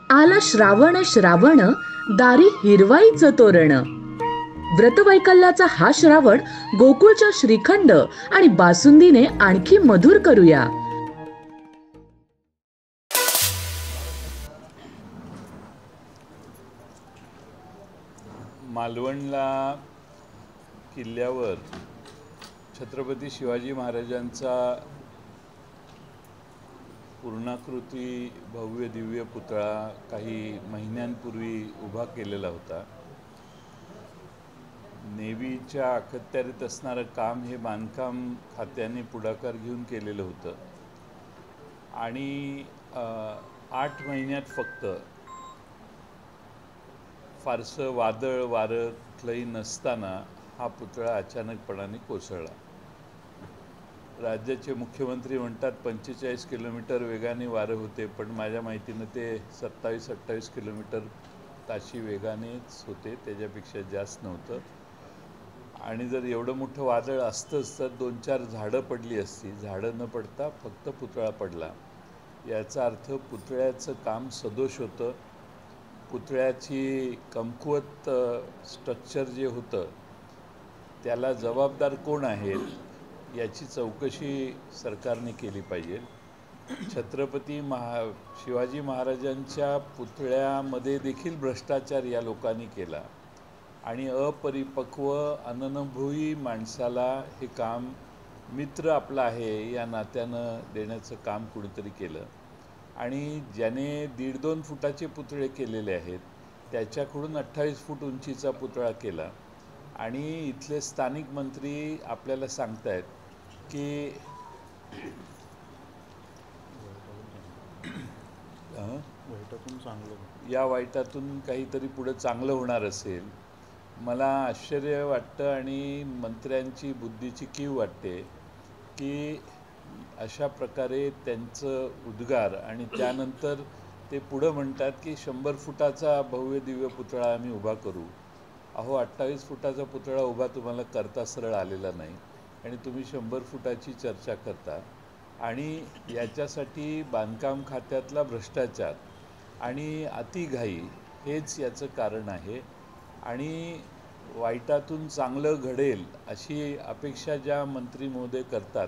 आला श्रावण श्रावण, दारी हिरवाईचं तोरण. व्रतवैकल्याचा हा श्रावण गोकुळच्या श्रीखंड आणि बासुंदीने आणखी मधुर करूया. मालवणला किल्ल्यावर छत्रपती शिवाजी महाराजांचा पूर्णाकृती भव्य दिव्य पुतळा काही महिन्यांपूर्वी उभा केलेला होता. नेव्हीच्या अखत्यारीत असणारं काम हे बांधकाम खात्याने पुढाकार घेऊन केलेलं होतं आणि 8 महिन्यात फक्त फारसं वादळ वारं कुठलंही नसताना हा पुतळा अचानकपणाने कोसळला. राज्याचे मुख्यमंत्री म्हणतात 45 किलोमीटर वेगाने वारं होते, पण माझ्या माहितीनं ते 27-28 किलोमीटर ताशी वेगानेच होते, त्याच्यापेक्षा जास्त नव्हतं. आणि जर एवढं मोठं वादळ असतंच तर 2-4 झाडं पडली असती. झाडं न पडता फक्त पुतळा पडला. याचा अर्थ पुतळ्याचं काम सदोष होतं. पुतळ्याची कमकुवत स्ट्रक्चर जे होतं त्याला जबाबदार कोण आहेत याची चौकशी सरकारने केली पाहिजे. छत्रपती शिवाजी महाराजांच्या पुतळ्यामध्ये देखील भ्रष्टाचार या लोकांनी केला आणि अपरिपक्व अननुभवी माणसाला हे काम मित्र आपला आहे या नात्यानं देण्याचं काम कुणीतरी केलं. आणि ज्याने 1.5-2 फुटाचे पुतळे केलेले आहेत त्याच्याकडून 28 फूट उंचीचा पुतळा केला. आणि इथले स्थानिक मंत्री आपल्याला सांगतायत की या वाईटातून काहीतरी पुढे चांगलं होणार असेल. मला आश्चर्य वाटतं आणि मंत्र्यांची बुद्धीची कीव वाटते की अशा प्रकारे त्यांचं उद्गार आणि त्यानंतर ते पुढं म्हणतात की 100 फुटाचा भव्य दिव्य पुतळा आम्ही उभा करू. अहो, 28 फुटाचा पुतळा उभा तुम्हाला करता सरळ आलेला नाही आणि तुम्ही 100 फुटाची चर्चा करता. आणि याच्यासाठी बांधकाम खात्यातला भ्रष्टाचार आणि अतिघाई हेच याचं कारण आहे. आणि वाईटातून चांगलं घडेल अशी अपेक्षा ज्या मंत्री महोदय करतात.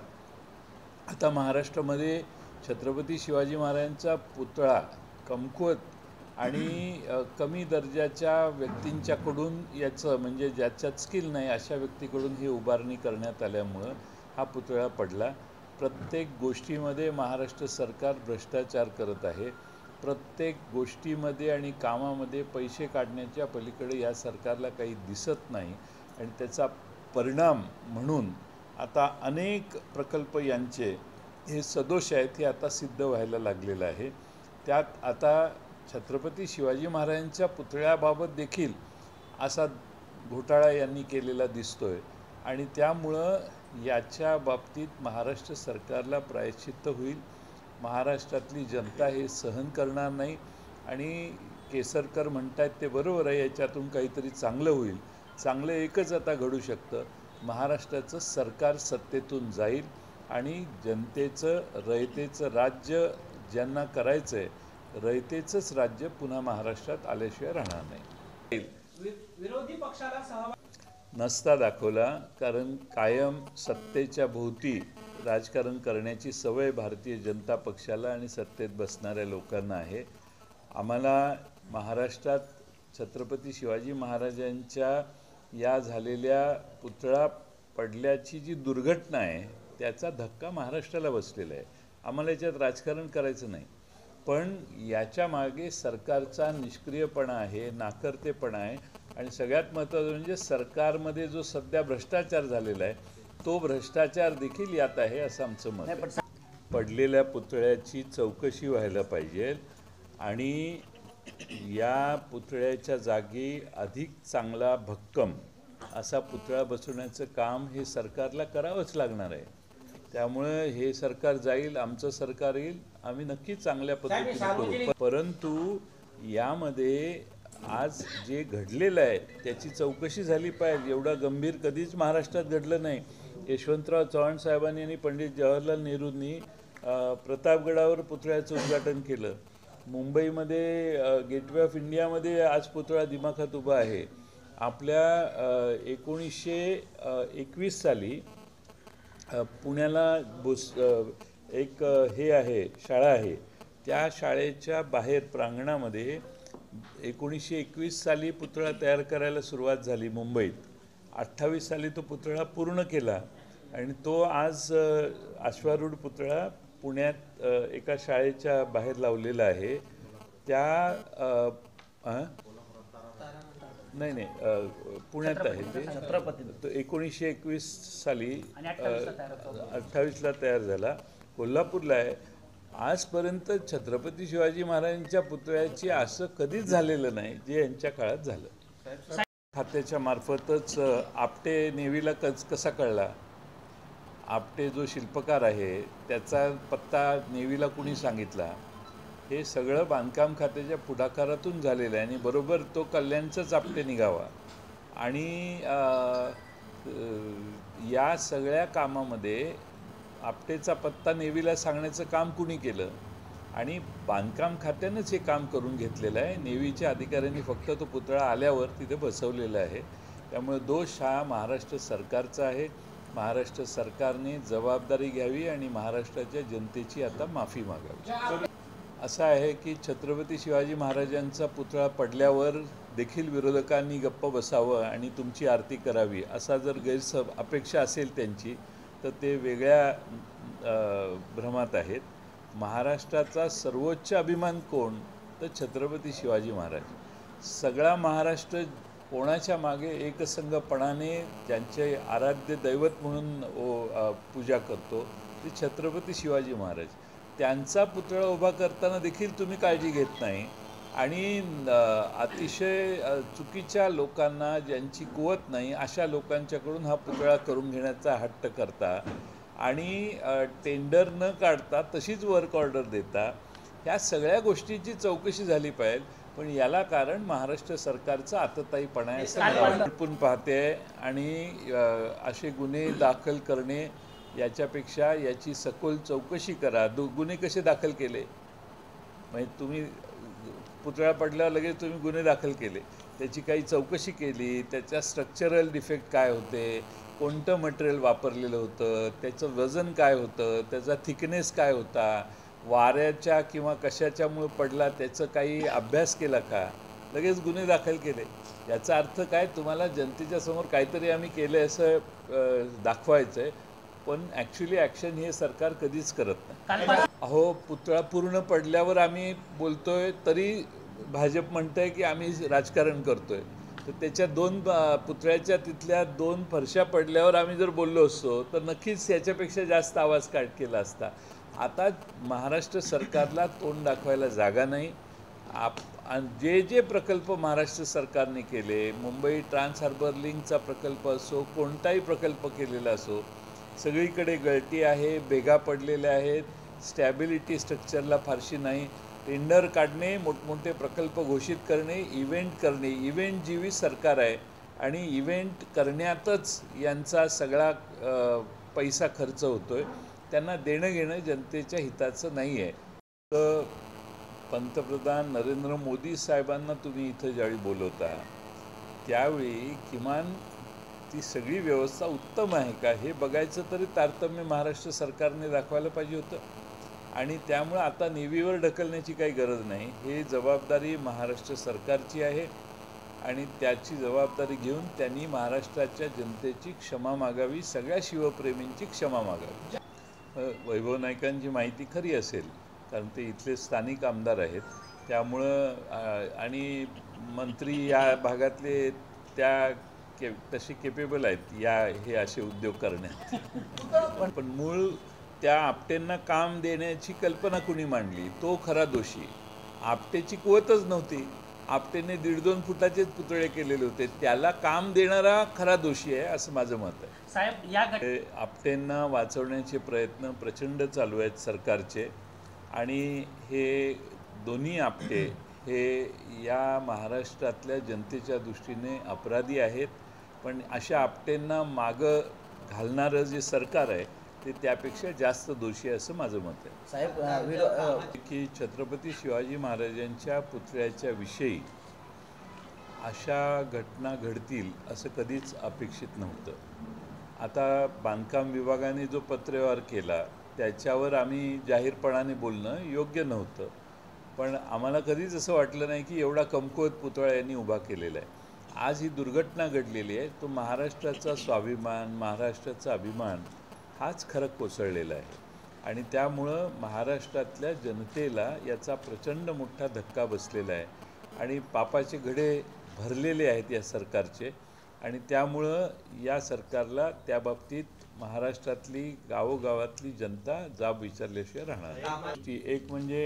आता महाराष्ट्रामध्ये छत्रपती शिवाजी महाराजांचा पुतळा कमकुवत आणि कमी दर्जाच्या व्यक्तींच्याकडून याचं म्हणजे ज्याच्यात स्किल नाही अशा व्यक्तीकडून ही उभारणी करण्यात आल्यामुळं हा पुतळा पडला. प्रत्येक गोष्टीमध्ये महाराष्ट्र सरकार भ्रष्टाचार करत आहे. प्रत्येक गोष्टीमध्ये आणि कामामध्ये पैसे काढण्याच्या पलीकडे या सरकारला काही दिसत नाही आणि त्याचा परिणाम म्हणून आता अनेक प्रकल्प यांचे हे सदोष आहेत हे आता सिद्ध व्हायला लागलेलं आहे. त्यात आता छत्रपती शिवाजी महाराजांच्या पुतळ्याबाबत देखील असा घोटाळा यांनी केलेला दिसतोय आणि त्यामुळं याच्या बाबतीत महाराष्ट्र सरकारला प्रायश्चित्त होईल. महाराष्ट्रातली जनता हे सहन करणार नाही. आणि केसरकर म्हणतात ते बरोबर आहे, याच्यातून काहीतरी चांगलं होईल. चांगलं एकच आता घडू शकतं, महाराष्ट्राचं सरकार सत्तेतून जाईल आणि जनतेचं रयतेचं राज्य ज्यांना करायचं आहे रयतेचंच राज्य पुन्हा महाराष्ट्रात आल्याशिवाय राहणार नाही. विरोधी पक्षाला नसता दाखवला, कारण कायम सत्तेच्या भोवती राजकारण करण्याची सवय भारतीय जनता पक्षाला आणि सत्तेत बसणाऱ्या लोकांना आहे. आम्हाला महाराष्ट्रात छत्रपती शिवाजी महाराजांच्या या झालेल्या पुतळा पडल्याची जी दुर्घटना आहे त्याचा धक्का महाराष्ट्राला बसलेला आहे. आम्हाला याच्यात राजकारण करायचं नाही, पण याच्या मागे सरकारचा निष्क्रियपणा आहे, नाकर्तेपणा आहे. आणि सगळ्यात महत्त्वाचं म्हणजे सरकारमध्ये जो सध्या भ्रष्टाचार झालेला आहे तो भ्रष्टाचार देखील यात आहे असं आमचं मत आहे. पडलेल्या पुतळ्याची चौकशी व्हायला पाहिजे आणि या पुतळ्याच्या जागी अधिक चांगला भक्कम असा पुतळा बसवण्याचं काम हे सरकारला करावंच लागणार आहे. त्यामुळे हे सरकार जाईल, आमचं सरकार येईल, आम्ही नक्की चांगल्या पद्धतीने करू. परंतु यामध्ये आज जे घडलेलं आहे त्याची चौकशी झाली पाहिजे. एवढा गंभीर कधीच महाराष्ट्रात घडलं नाही. यशवंतराव चव्हाण साहेबांनी आणि पंडित जवाहरलाल नेहरूंनी प्रतापगडावर पुतळ्याचं उद्घाटन केलं. मुंबईमध्ये गेटवे ऑफ इंडियामध्ये आज पुतळा दिमाखात उभा आहे. आपल्या 1921 साली पुण्याला एक हे आहे, शाळा आहे. त्या शाळेच्या बाहेर प्रांगणामध्ये 1921 साली पुतळा तयार करायला सुरुवात झाली मुंबईत. 28 साली तो पुतळा पूर्ण केला आणि तो आज अश्वारूढ पुतळा पुण्यात एका शाळेच्या बाहेर लावलेला आहे. त्या नाही पुण्यात आहे ते. तो 1921 साली 28ला तयार झाला, कोल्हापूरला आहे. आजपर्यंत छत्रपती शिवाजी महाराजांच्या पुतळ्याची असं कधीच झालेलं नाही जे यांच्या काळात झालं. खात्याच्या मार्फतच आपटे नेव्हीला कसा कळला, आपटे जो शिल्पकार आहे त्याचा पत्ता नेव्हीला कुणी सांगितला, हे सगळं बांधकाम खात्याच्या पुढाकारातून झालेलं आहे. आणि बरोबर तो कल्याणचाच आपटे निघावा. आणि या सगळ्या कामामध्ये आपटेचा पत्ता नेव्हीला सांगण्याचं काम कुणी केलं आणि बांधकाम खात्यानंच हे काम करून घेतलेलं आहे. नेव्हीच्या अधिकाऱ्यांनी फक्त तो पुतळा आल्यावर तिथे बसवलेला आहे. त्यामुळे दोष हा महाराष्ट्र सरकारचा आहे. महाराष्ट्र सरकारने जबाबदारी घ्यावी आणि महाराष्ट्राच्या जनतेची आता माफी मागावी. असं आहे की छत्रपती शिवाजी महाराजांचा पुतळा पडल्यावर देखील विरोधकांनी गप्प बसावं आणि तुमची आरती करावी, असा जर अपेक्षा असेल त्यांची, तर ते वेगळ्या भ्रमात आहेत. महाराष्ट्राचा सर्वोच्च अभिमान कोण, तर छत्रपती शिवाजी महाराज. सगळा महाराष्ट्र कोणाच्या मागे एकसंघपणाने ज्यांचे आराध्य दैवत म्हणून पूजा करतो ते छत्रपती शिवाजी महाराज. त्यांचा पुतळा उभा करताना देखील तुम्ही काळजी घेत नाही आणि अतिशय चुकीच्या लोकांना, ज्यांची कुवत नाही, अशा लोकांच्याकडून हा पुतळा करून घेण्याचा हट्ट करता आणि टेंडर न काढता तशीच वर्क ऑर्डर देता. ह्या सगळ्या गोष्टींची चौकशी झाली पाहिजे. पण याला कारण महाराष्ट्र सरकारचा आतताईपणा आहे असं पण पाहते. आणि असे गुन्हे दाखल करणे याच्यापेक्षा याची सखोल चौकशी करा. गुन्हे कसे दाखल केले, म्हणजे तुम्ही पुतळा पडल्यावर लगेच तुम्ही गुन्हे दाखल केले, त्याची काही चौकशी केली, त्याच्या स्ट्रक्चरल डिफेक्ट काय होते, कोणतं मटेरियल वापरलेलं होतं, त्याचं वजन काय होतं, त्याचा थिकनेस काय होता, वाऱ्याच्या किंवा कशाच्यामुळे पडला त्याचं काही अभ्यास केला का, लगेच गुन्हे दाखल केले. याचा अर्थ काय, तुम्हाला जनतेच्या समोर काहीतरी आम्ही केलं असं दाखवायचं आहे. पण ॲक्च्युली ॲक्शन हे सरकार कधीच करत नाही. अहो, पुतळा पूर्ण पडल्यावर आम्ही बोलतोय तरी भाजप म्हणतंय की आम्ही राजकारण करतोय. तर त्याच्या पुतळ्याच्या तिथल्या 2 फरशा पडल्यावर आम्ही जर बोललो असतो तर नक्कीच याच्यापेक्षा जास्त आवाज केला असता. आता महाराष्ट्र सरकारला तोंड दाखवायला जागा नाही. जे प्रकल्प महाराष्ट्र सरकारने केले, मुंबई ट्रान्स हार्बर लिंकचा प्रकल्प असो, कोणताही प्रकल्प केलेला असो, सगळीकडे गळती आहे, भेगा पडलेल्या आहेत, स्टॅबिलिटी स्ट्रक्चरला फारशी नाही. टेंडर काढणे, मोठमोठे प्रकल्प घोषित करणे, इव्हेंट करणे, इव्हेंट जीवी सरकार आहे आणि इव्हेंट करण्यातच यांचा सगळा पैसा खर्च होतो आहे. त्यांना देणं घेणं जनतेच्या हिताचं नाही आहे. तर पंतप्रधान नरेंद्र मोदी साहेबांना तुम्ही इथं ज्यावेळी बोलवता त्यावेळी किमान ती सगळी व्यवस्था उत्तम आहे का हे बघायचं तरी तारतम्य महाराष्ट्र सरकारने दाखवायला पाहिजे होतं. आणि त्यामुळं आता नेव्हीवर ढकलण्याची काही गरज नाही. हे जबाबदारी महाराष्ट्र सरकारची आहे आणि त्याची जबाबदारी घेऊन त्यांनी महाराष्ट्राच्या जनतेची क्षमा मागावी, सगळ्या शिवप्रेमींची क्षमा मागावी. वैभव नाईकांची माहिती खरी असेल कारण ते इथले स्थानिक आमदार आहेत, त्यामुळं आणि मंत्री या भागातले तसे केपेबल आहेत हे असे उद्योग करण्यात. पण मूळ त्या आपटेंना काम देण्याची कल्पना कुणी मांडली तो खरा दोषी. आपटेची कुवतच नव्हती. आपटेने 1.5-2 फुटाचेच पुतळे केलेले होते. त्याला काम देणारा खरा दोषी आहे असं माझं मत आहे. साहेब, आपटेंना वाचवण्याचे प्रयत्न प्रचंड चालू आहेत सरकारचे आणि हे दोन्ही आपटे हे या महाराष्ट्रातल्या जनतेच्या दृष्टीने अपराधी आहेत. पण अशा आपटेंना मागं घालणारं जे सरकार आहे ते त्यापेक्षा जास्त दोषी आहे असं माझं मत आहे. साहेब की छत्रपती शिवाजी महाराजांच्या पुतळ्याच्या विषयी अशा घटना घडतील असं कधीच अपेक्षित नव्हतं. आता बांधकाम विभागाने जो पत्रव्यवहार केला त्याच्यावर आम्ही जाहीरपणाने बोलणं योग्य नव्हतं, पण आम्हाला कधीच असं वाटलं नाही की एवढा कमकुवत पुतळा यांनी उभा केलेला आहे. आज ही दुर्घटना घडलेली आहे, तो महाराष्ट्राचा स्वाभिमान, महाराष्ट्राचा अभिमान हाच खरं कोसळलेला आहे आणि त्यामुळं महाराष्ट्रातल्या जनतेला याचा प्रचंड मोठा धक्का बसलेला आहे आणि पापाचे घडे भरलेले आहेत या सरकारचे आणि त्यामुळं या सरकारला त्या बाबतीत महाराष्ट्रातली गावोगावातली जनता जाब विचारल्याशिवाय राहणार नाही. एक म्हणजे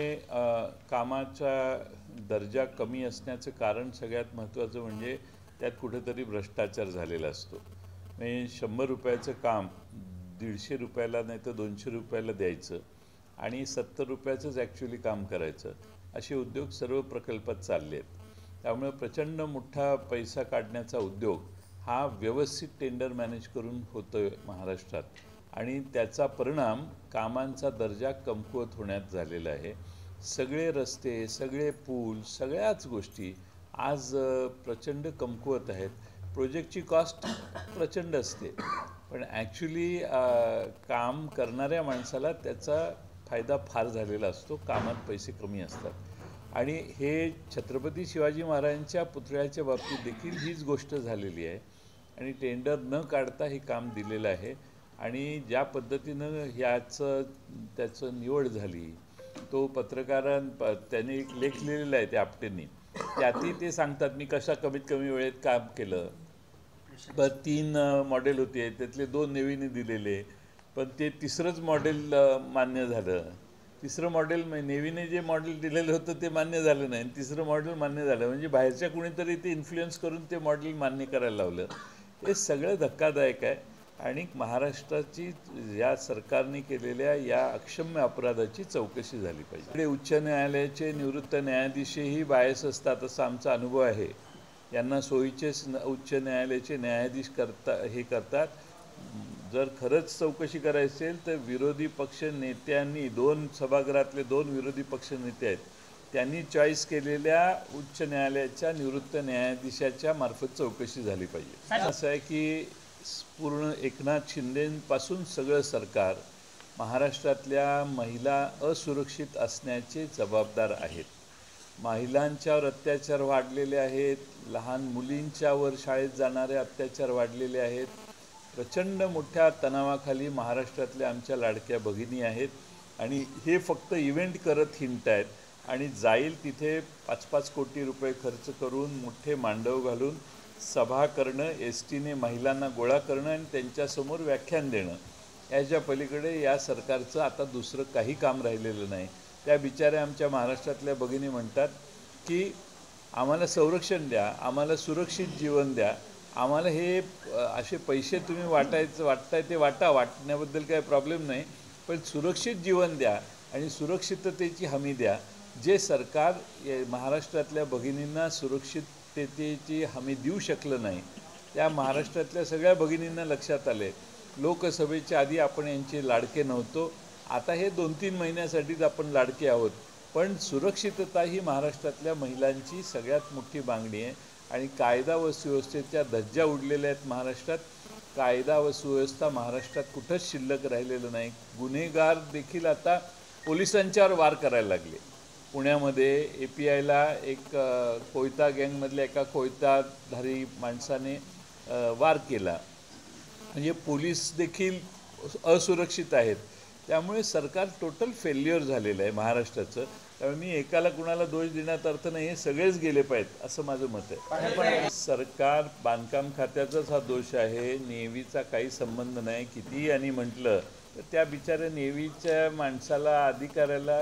कामाचा दर्जा कमी असण्याचं कारण सगळ्यात महत्त्वाचं म्हणजे त्यात कुठेतरी भ्रष्टाचार झालेला असतो. म्हणजे 100 रुपयाचं काम 150 रुपयाला नाही तर 200 रुपयाला द्यायचं आणि 70 रुपयाचंच ॲक्च्युली काम करायचं, असे उद्योग सर्व प्रकल्पात चालले आहेत. त्यामुळे प्रचंड मोठा पैसा काढण्याचा उद्योग हा व्यवस्थित टेंडर मॅनेज करून होतो आहे महाराष्ट्रात आणि त्याचा परिणाम कामांचा दर्जा कमकुवत होण्यात झालेला आहे. सगळे रस्ते, सगळे पूल, सगळ्याच गोष्टी आज प्रचंड कमकुवत आहेत. प्रोजेक्टची कॉस्ट प्रचंड असते पण ॲक्च्युली काम करणाऱ्या माणसाला त्याचा फायदा फार झालेला असतो, कामात पैसे कमी असतात आणि हे छत्रपती शिवाजी महाराजांच्या पुतळ्याच्या बाबतीत देखील हीच गोष्ट झालेली आहे आणि टेंडर न काढता हे काम दिलेलं आहे आणि ज्या पद्धतीनं त्याचं निवड झाली, तो त्याने एक लेख लिहिलेला आहे त्या आपटेंनी, त्यातही ते सांगतात मी कशा कमीत कमी वेळेत काम केलं. पण 3 मॉडेल होते, त्यातले 2 नेव्हीने दिलेले, पण ते तिसरंच मॉडेल मान्य झालं. तिसरं मॉडेल नेव्हीने जे मॉडेल दिलेलं होतं ते मान्य झालं नाही, तिसरं मॉडेल मान्य झालं. म्हणजे बाहेरच्या कुणीतरी ते इन्फ्लुएन्स करून ते मॉडेल मान्य करायला लावलं. हे सगळं धक्कादायक आहे आणि महाराष्ट्राची या सरकारने केलेल्या या अक्षम्य अपराधाची चौकशी झाली पाहिजे. उच्च न्यायालयाचे निवृत्त न्यायाधीशही बायस असतात असा आमचा अनुभव आहे. यांना सोयीचे उच्च न्यायालयाचे न्यायाधीश करतात. जर खरंच चौकशी करायची असेल तर विरोधी पक्ष नेत्यांनी 2 सभागृहातले 2 विरोधी पक्ष नेते आहेत त्यांनी चॉईस केलेल्या उच्च न्यायालयाच्या निवृत्त न्यायाधीशाच्या मार्फत चौकशी झाली पाहिजे. असं आहे की पूर्ण एकनाथ शिंदेपासून सगळं सरकार महाराष्ट्रातल्या महिला असुरक्षित असण्याचे जबाबदार आहेत. महिलांच्यावर अत्याचार वाढलेले आहेत, लहान मुलींच्यावर शाळेत जाणारे अत्याचार वाढलेले आहेत. प्रचंड मोठ्या तणावाखाली महाराष्ट्रातल्या आमच्या लाडक्या भगिनी आहेत आणि हे फक्त इव्हेंट करत हिंडत आहेत आणि जाईल तिथे 5-5 कोटी रुपये खर्च करून मोठे मांडव घालून सभा करणं, एसटीने महिलांना गोळा करणं आणि त्यांच्यासमोर व्याख्यान देणं, याच्या पलीकडे या सरकारचं आता दुसरं काही काम राहिलेलं नाही. त्या बिचाऱ्या आमच्या महाराष्ट्रातल्या भगिनी म्हणतात की आम्हाला संरक्षण द्या, आम्हाला सुरक्षित जीवन द्या, आम्हाला हे असे पैसे तुम्ही वाटताय ते वाटण्याबद्दल काही प्रॉब्लेम नाही, पण सुरक्षित जीवन द्या आणि सुरक्षिततेची हमी द्या. जे सरकार महाराष्ट्रातल्या भगिनींना सुरक्षिततेची हमी देऊ शकलं नाही, त्या महाराष्ट्रातल्या सगळ्या भगिनींना लक्षात आले. लोकसभेच्या आधी आपण यांचे लाडके नव्हतो, आता हे 2-3 महिन्यासाठीच आपण लाडके आहोत, पण सुरक्षितता ही महाराष्ट्रातल्या महिलांची सगळ्यात मोठी मागणी आहे आणि कायदा व सुव्यवस्थेच्या धज्जा उडलेल्या आहेत महाराष्ट्रात. कायदा व सुव्यवस्था महाराष्ट्रात कुठंच शिल्लक राहिलेलं नाही. गुन्हेगार देखील आता पोलिसांच्यावर वार करायला लागले. पुण्यामध्ये APIला एक कोयता गँगमधल्या एका कोयताधारी माणसाने वार केला. म्हणजे पोलीस देखील असुरक्षित आहेत. त्यामुळे सरकार टोटल फेल्युअर झालेलं आहे महाराष्ट्राचं. त्यामुळे मी एकाला कुणाला दोष देण्यात अर्थ नाही, हे सगळेच गेले पाहिजेत असं माझं मत आहे. सरकार बांधकाम खात्याचाच हा दोष आहे, नेव्हीचा काही संबंध नाही. कितीही यांनी म्हटलं तर त्या बिचाऱ्या नेव्हीच्या माणसाला, अधिकाऱ्याला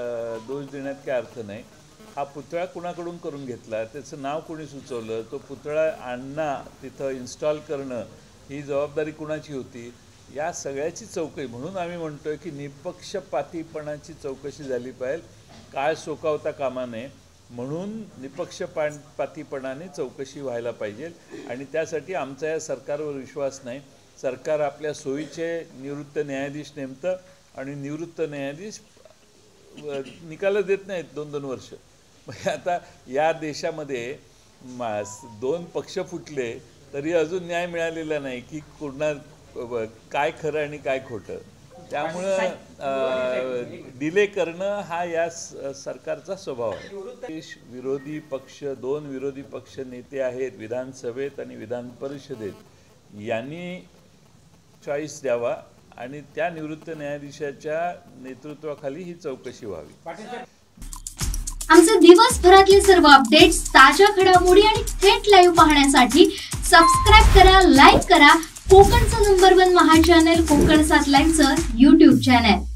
दोष देण्यात काही अर्थ नाही. हा पुतळा कुणाकडून करून घेतला, त्याचं नाव कोणी सुचवलं, तो पुतळा आणणं, तिथं इन्स्टॉल करणं ही जबाबदारी कुणाची होती, या सगळ्याची चौकशी. म्हणून आम्ही म्हणतो आहे की निपक्षपातीपणाची चौकशी झाली पाहिजे, काळ सोकावता कामा नये. म्हणून निपक्षपातीपणाने चौकशी व्हायला पाहिजे आणि त्यासाठी आमचा या सरकारवर विश्वास नाही. सरकार आपल्या सोयीचे निवृत्त न्यायाधीश नेमतं आणि निवृत्त न्यायाधीश निकाल देत नाहीत 2-2 वर्ष. म्हणजे आता या देशामध्ये 2 पक्ष फुटले तरी अजून न्याय मिळालेला नाही की कोणा काय खरं आणि काय खोटं. त्यामुळं डिले करणं हा या सरकारचा स्वभाव आहे. विरोधी पक्ष 2 विरोधी पक्ष नेते आहेत विधानसभेत आणि विधान परिषदेत, यांनी चॉईस द्यावा आणि त्या निवृत्त न्यायाधीशाच्या नेतृत्वाखाली ही चौकशी व्हावी. आमचे दिवसभरातले सर्व अपडेट्स, ताज्या घडामोडी आणि थेट लाईव्ह पाहण्यासाठी सबस्क्राईब करा, लाईक करा कोकणचं नंबर 1 महा चॅनल कोकण 7 लाईव्हचं YouTube चॅनल.